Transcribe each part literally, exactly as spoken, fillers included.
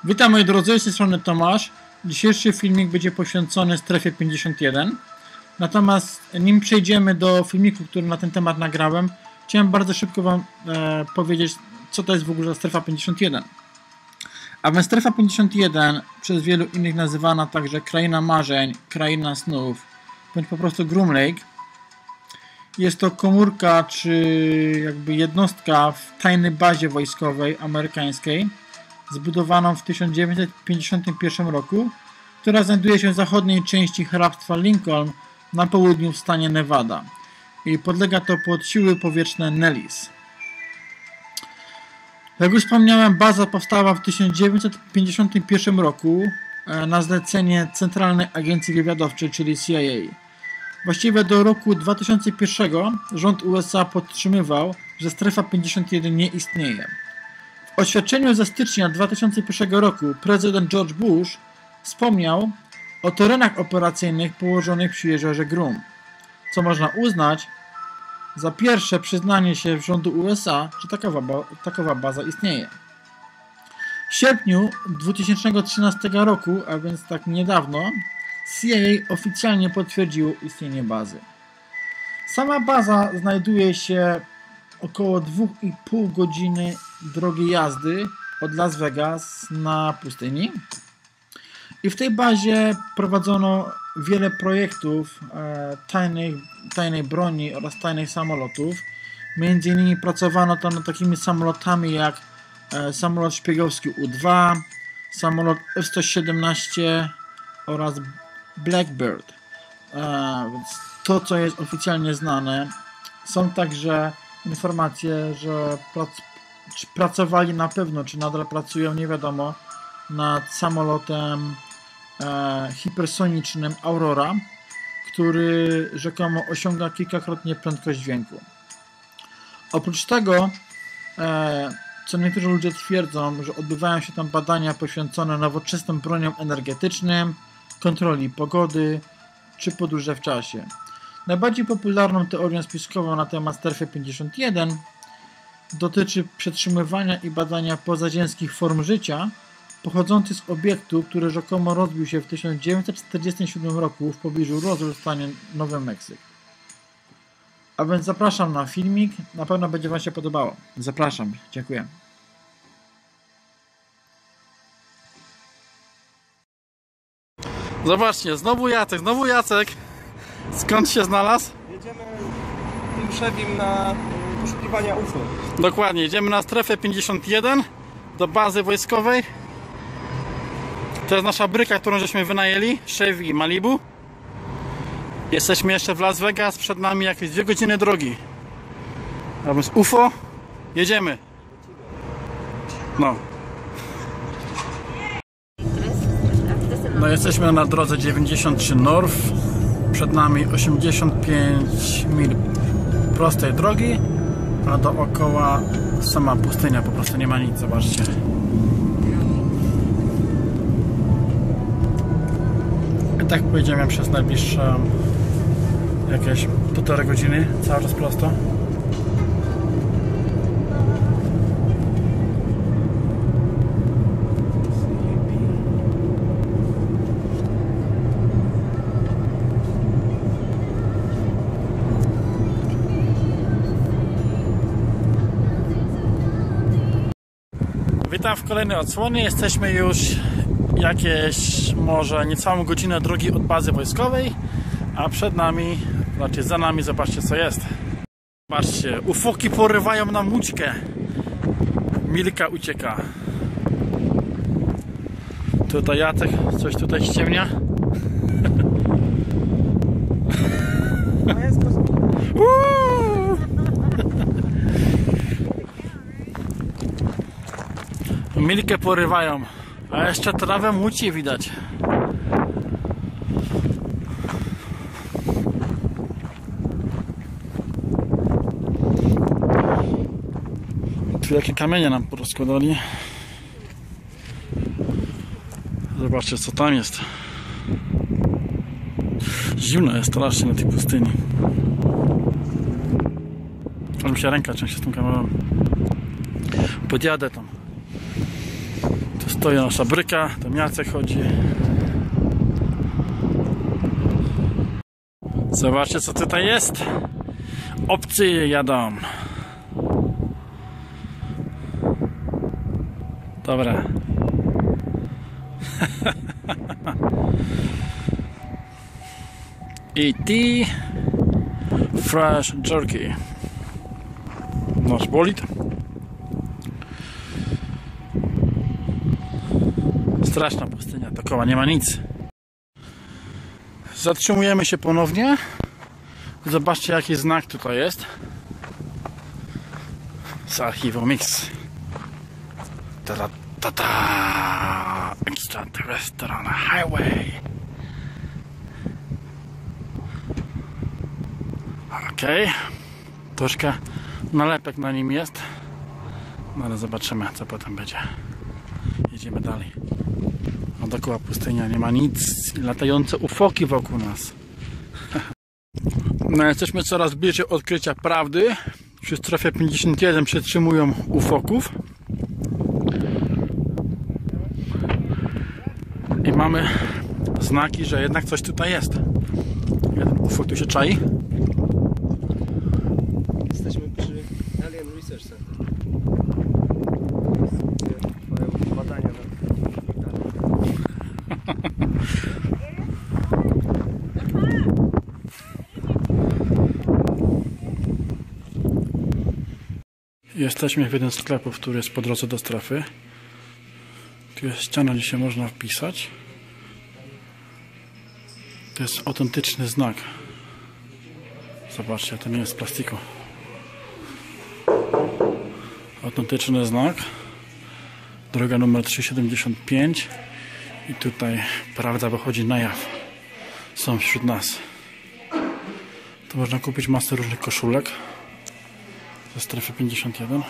Witam moi drodzy, z tej strony Tomasz. Dzisiejszy filmik będzie poświęcony strefie pięćdziesiąt jeden. Natomiast nim przejdziemy do filmiku, który na ten temat nagrałem, chciałem bardzo szybko Wam e, powiedzieć, co to jest w ogóle strefa pięćdziesiąt jeden. A więc strefa pięćdziesiąt jeden, przez wielu innych nazywana także kraina marzeń, kraina snów, bądź po prostu Groom Lake, jest to komórka czy jakby jednostka w tajnej bazie wojskowej amerykańskiej, zbudowaną w tysiąc dziewięćset pięćdziesiątym pierwszym roku, która znajduje się w zachodniej części hrabstwa Lincoln na południu w stanie Nevada i podlega to pod siły powietrzne Nellis. Jak już wspomniałem, baza powstała w tysiąc dziewięćset pięćdziesiątym pierwszym roku na zlecenie Centralnej Agencji Wywiadowczej, czyli C I A. Właściwie do roku dwa tysiące pierwszego rząd U S A podtrzymywał, że strefa pięćdziesiąt jeden nie istnieje. W oświadczeniu ze stycznia dwa tysiące pierwszego roku prezydent George Bush wspomniał o terenach operacyjnych położonych przy jeziorze Groom, co można uznać za pierwsze przyznanie się rządu U S A, że takowa, takowa baza istnieje. W sierpniu dwa tysiące trzynastego roku, a więc tak niedawno, C I A oficjalnie potwierdziło istnienie bazy. Sama baza znajduje się około dwie i pół godziny drogi jazdy od Las Vegas na pustyni. I w tej bazie prowadzono wiele projektów e, tajnej, tajnej broni oraz tajnych samolotów. Między innymi pracowano tam nad takimi samolotami jak e, samolot szpiegowski U dwa, samolot F sto siedemnaście oraz Blackbird. E, więc to, co jest oficjalnie znane, są także informacje, że prac pracowali na pewno, czy nadal pracują, nie wiadomo, nad samolotem e, hipersonicznym Aurora, który rzekomo osiąga kilkakrotnie prędkość dźwięku. Oprócz tego, e, co niektórzy ludzie twierdzą, że odbywają się tam badania poświęcone nowoczesnym broniom energetycznym, kontroli pogody, czy podróże w czasie. Najbardziej popularną teorią spiskową na temat strefy pięćdziesiąt jeden dotyczy przetrzymywania i badania pozaziemskich form życia pochodzących z obiektu, który rzekomo rozbił się w tysiąc dziewięćset czterdziestym siódmym roku w pobliżu Roswell w stanie Nowy Meksyk. A więc zapraszam na filmik, na pewno będzie Wam się podobało. Zapraszam, dziękuję. Zobaczcie, znowu Jacek, znowu Jacek. Skąd się znalazł? Jedziemy tym Chevym na poszukiwania U F O. Dokładnie, jedziemy na strefę pięćdziesiąt jeden do bazy wojskowej. To jest nasza bryka, którą żeśmy wynajęli, Chevy Malibu. Jesteśmy jeszcze w Las Vegas, przed nami jakieś dwie godziny drogi. A więc U F O, jedziemy. No. No jesteśmy na drodze dziewięćdziesiąt trzy North. Przed nami osiemdziesiąt pięć mil prostej drogi, a dookoła sama pustynia, po prostu nie ma nic, zobaczcie. I tak pojedziemy przez najbliższe jakieś półtorej godziny, cały czas prosto. Witam w kolejnej odsłonie. Jesteśmy już jakieś może niecałą godzinę drogi od bazy wojskowej, a przed nami, znaczy za nami, zobaczcie co jest. Zobaczcie, ufoki porywają nam łódźkę. Milka ucieka. Tutaj Jacek coś tutaj ściemnia. Milkę porywają, a jeszcze trawę muci widać. Tu jakie kamienie nam porozkładali. Zobaczcie co tam jest. Zimno jest strasznie na tej pustyni. Aż mi się ręka częściej z tą kamerą. Podjadę tam. Stoi nasza bryka, tam Jacek chodzi. Zobaczcie, co tutaj jest. Obcy jadą. Dobra. E T Fresh Jerky. Nasz bolid. Straszna pustynia takowa, nie ma nic. Zatrzymujemy się ponownie. Zobaczcie, jaki znak tutaj jest. Z Archivo Mix. Ta ta ta ta. Extraterrestrial Highway. Okej. Okay. Troszkę nalepek na nim jest. No ale zobaczymy, co potem będzie. Jedziemy dalej. No dookoła pustynia nie ma nic. Latające ufoki wokół nas. No, jesteśmy coraz bliżej odkrycia prawdy. Przy strefie pięćdziesiąt jeden przetrzymują ufoków. I mamy znaki, że jednak coś tutaj jest. Jeden ufok tu się czai. Jesteśmy przy Alien Research Center. Mają badania na Jesteśmy w jednym z sklepów, który jest po drodze do strefy. Tu jest ściana, gdzie się można wpisać. To jest autentyczny znak. Zobaczcie, to nie jest z plastiku. Autentyczny znak. Droga numer trzysta siedemdziesiąt pięć. I tutaj prawda wychodzi na jaw. Są wśród nas. Tu można kupić masę różnych koszulek ze strefy pięćdziesiąt jeden.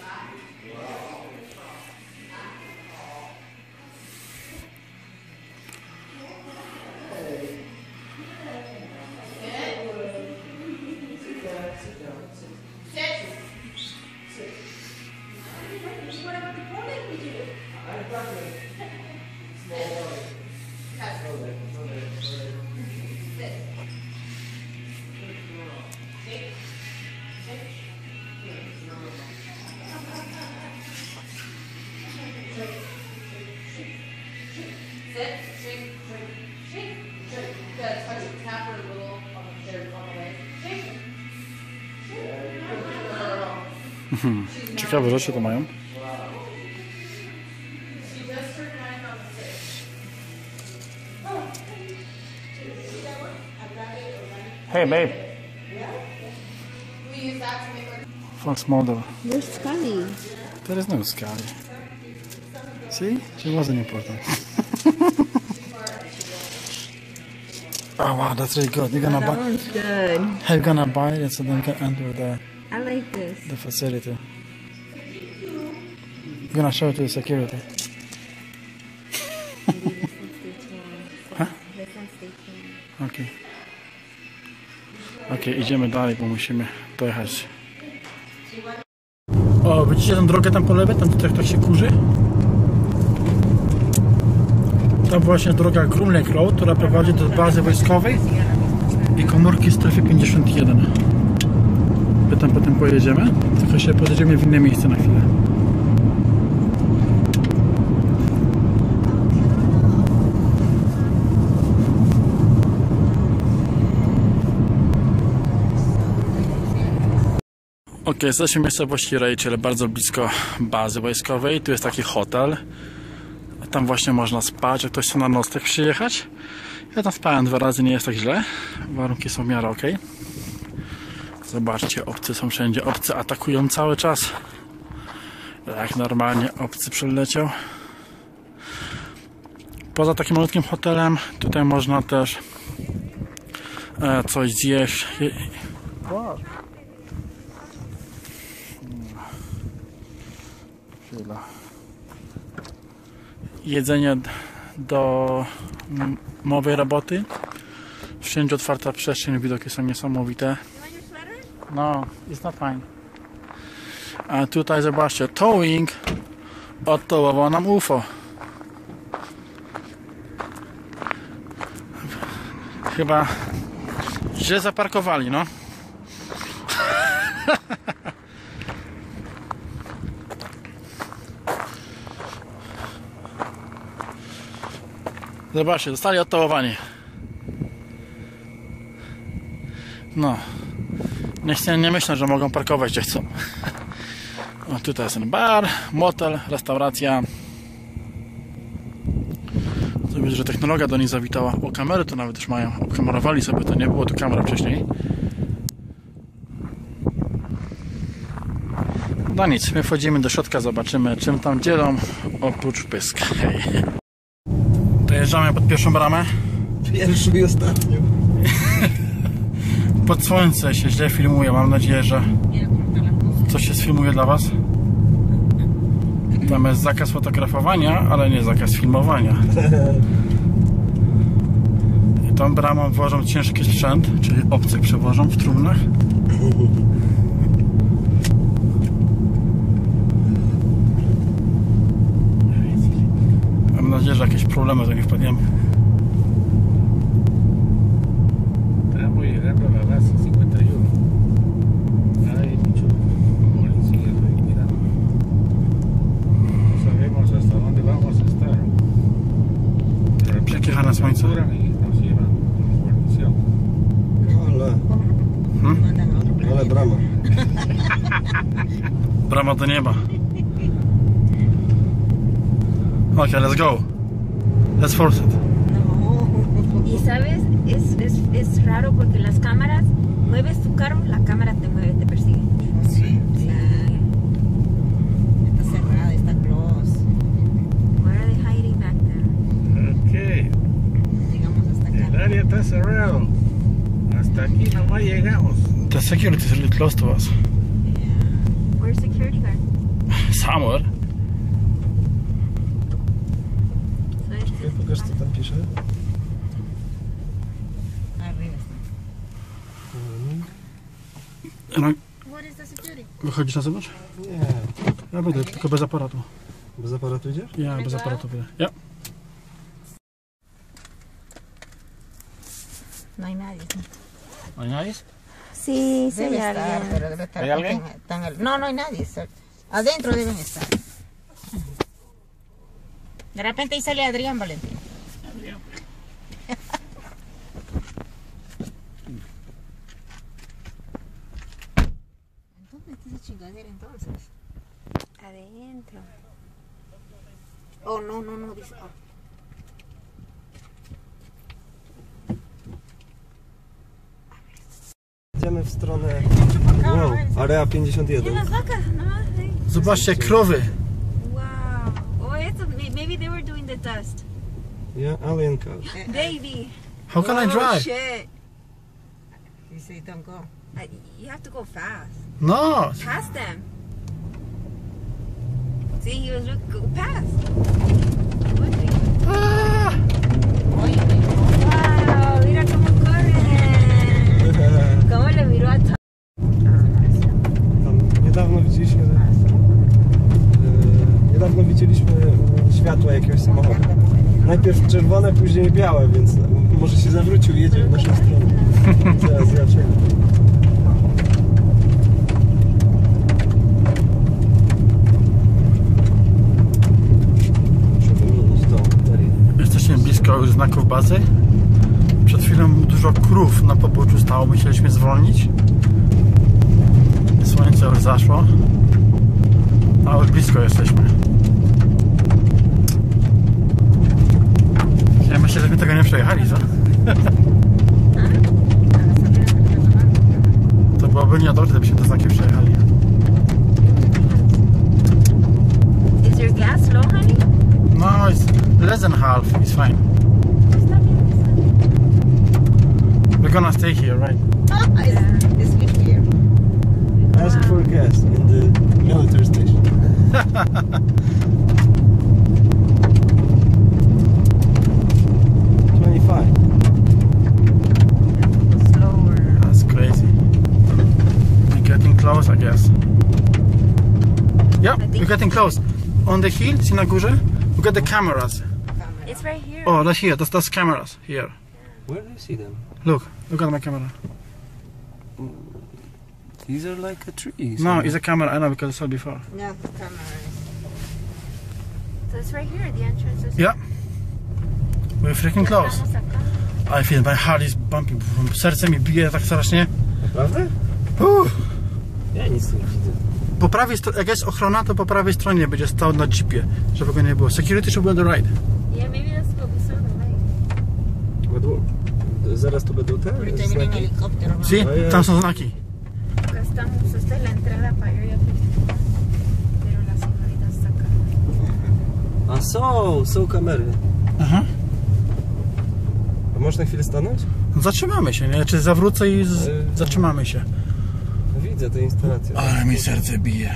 Hmm. Ciekawe rzeczy to mają. Hey babe. Fox model. Where's Scully? There is no Scully. See? She wasn't important. Oh wow, that's really good. You're gonna That buy. one's good. You're gonna buy it so then you can enter the I like this. the facility. You're gonna show it to the security. Huh? Okay. Ok, idziemy dalej, bo musimy dojechać. O, widzicie tę drogę tam po lewej? Tam tak, tak się kurzy? Tam właśnie droga Groom Lake Road, która prowadzi do bazy wojskowej i komórki strefy pięćdziesiąt jeden. Potem, potem pojedziemy, tylko się podjedziemy w inne miejsce na chwilę. Ok, jesteśmy w miejscowości Rachel, bardzo blisko bazy wojskowej. Tu jest taki hotel. Tam właśnie można spać, jak ktoś chce na nocleg przyjechać. Ja tam spałem dwa razy, nie jest tak źle. Warunki są w miarę ok. Zobaczcie, obcy są wszędzie. Obcy atakują cały czas. Jak normalnie obcy przyleciał. Poza takim malutkim hotelem, tutaj można też e, coś zjeść. Wow. Chwila. Jedzenie do mowej roboty. Wszędzie otwarta przestrzeń, widoki są niesamowite. No, it's not fine. A tutaj zobaczcie, towing odtołował nam U F O. Chyba źle zaparkowali, no. Zobaczcie, zostali odtałowani. No. Nie, nie myślę, że mogą parkować gdzie chcą. O, tutaj jest ten bar, motel, restauracja. To widzę, że technologia do nich zawitała. O, kamery to nawet już mają. Obkamerowali sobie, to nie było tu kamera wcześniej. No nic, my wchodzimy do środka, zobaczymy czym tam dzielą oprócz pysk. Hej. Dojeżdżamy pod pierwszą bramę. Pierwszy i ostatni. Pod słońce się źle filmuje, mam nadzieję, że coś się sfilmuje dla was. Tam jest zakaz fotografowania, ale nie zakaz filmowania. I tą bramą włożą ciężki sprzęt, czyli obcych przewożą w trumnach. Mam nadzieję, że jakieś problemy do nie wpadniemy. Estamos llegando a la base cincuenta y uno. Hay muchos policías ahí mirando. No sabemos hasta dónde vamos a estar. Przekichane słońce. Capturan y nos llevan como guarnición. Ale, Hmm? ale brama. Brama do nieba. Okay, let's go. Let's force it. Y sabes, es, es, es raro porque las cámaras, mueves tu carro, la cámara te mueve, te persigue. Sí. Sí. Está cerrada, está close. Where are they hiding back there? Ok, Llegamos hasta el acá. área está cerrado. Hasta aquí nomás llegamos. The security is really close to us. Where's security guard? Somewhere. So it's Wie, pokaż co tam pisze. Arriba está. No, What is the security? wychodzisz na zewnątrz? Nie. Ja będę, tylko bez aparatu. Bez aparatu idziesz? Ja bez aparatu będę. Ja. No hay nadie. No i nice. Sí, sí hay Debe estar, alguien. pero debe estar. ¿Hay alguien? están- están al- no, no hay nadie. está- Adentro deben estar. De repente ahí sale Adrián Valentín. ¿Dónde está esa chingadera entonces? Adentro. Oh, no, no, no. Dice, oh. Idziemy w stronę wow, Area pięćdziesiąt jeden. Las vacas, no más. sí. Zobaczcie, krowy. Wow. Oh, it's a, maybe they were doing the dust. Yeah, alien car. Baby, How can I Oh, drive? shit. He said, don't go. I, you have to go fast. No. Past them. See, he was look go past. Ah. Oye, Wow, mira cómo corren. Cómo le miró a Tom. Tam niedawno widzieliśmy e, niedawno widzieliśmy e, światła jakiegoś samochodu. Najpierw czerwone, później białe, więc może się zawrócił i jedzie w naszą stronę. Zaraz zobaczymy. Muszę wymienić tą baterię. Jesteśmy blisko już znaków bazy. Przed chwilą dużo krów na poboczu stało. Musieliśmy zwolnić. Słońce już zaszło. A już blisko jesteśmy. Ja myślę, że my tego nie przejechali, co? To byłoby niedobrze, gdybyśmy te znaki przejechali. Is your gas low, honey? No, it's less than half. It's fine. Está bien. We're gonna stay here, right? it's, it's good here. Ask for gas in the military station. twenty-five. Slower. That's crazy. We're getting close, I guess. Yeah, we're getting close. On the hill, see na górze? We got the cameras. It's right here. Oh, that's here. That's, that's cameras here. Where do you see them? Look, look at my camera. These are like a trees. No, it's a camera, I know because I saw it before. No, the camera is. So it's right here, the entrance is. Yeah. We're freaking close. Estamos acá. I feel my heart is bumping. Serce mi bije tak strasznie. Naprawdę? Uff. Ja nic nie widzę. Po prawej stronie, jak jest ochrona, to po prawej stronie będzie stał na jeepie, żeby go nie było. Security should be on the right. Yeah, maybe that's what we saw the light. Według... Zaraz tu będą te Ahorita viene en znaki? helicóptero. ¿no? See? Oh, yeah. Tam są znaki. Acá estamos, esta es la entrada para Area fifty-one. Pero la señorita está acá. A są, są kamery. Aha. A można chwilę stanąć? Zatrzymamy się, nie? Czy zawrócę i z... Yy. zatrzymamy się. No widzę tę instalację. Ale mi serce bije.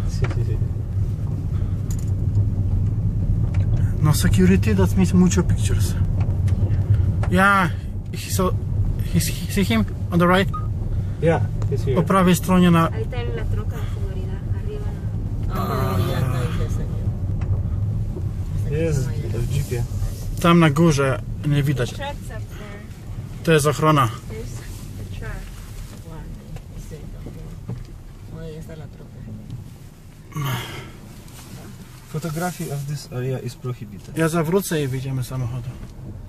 No security, that means mucho pictures. Yeah, he saw, he's, he see him on the right? Yeah, it's here. Po prawej stronie na... Ahí está la troca de seguridad, arriba. Ah, ya está ahí ese señor. Jest w jeepie. Tam na górze nie widać. The truck's up there. To jest ochrona. There's the truck. Guarde, ese también. Ahí está la troca. Photography of this area is prohibited. Ja zawrócę i wyjdziemy z samochodu.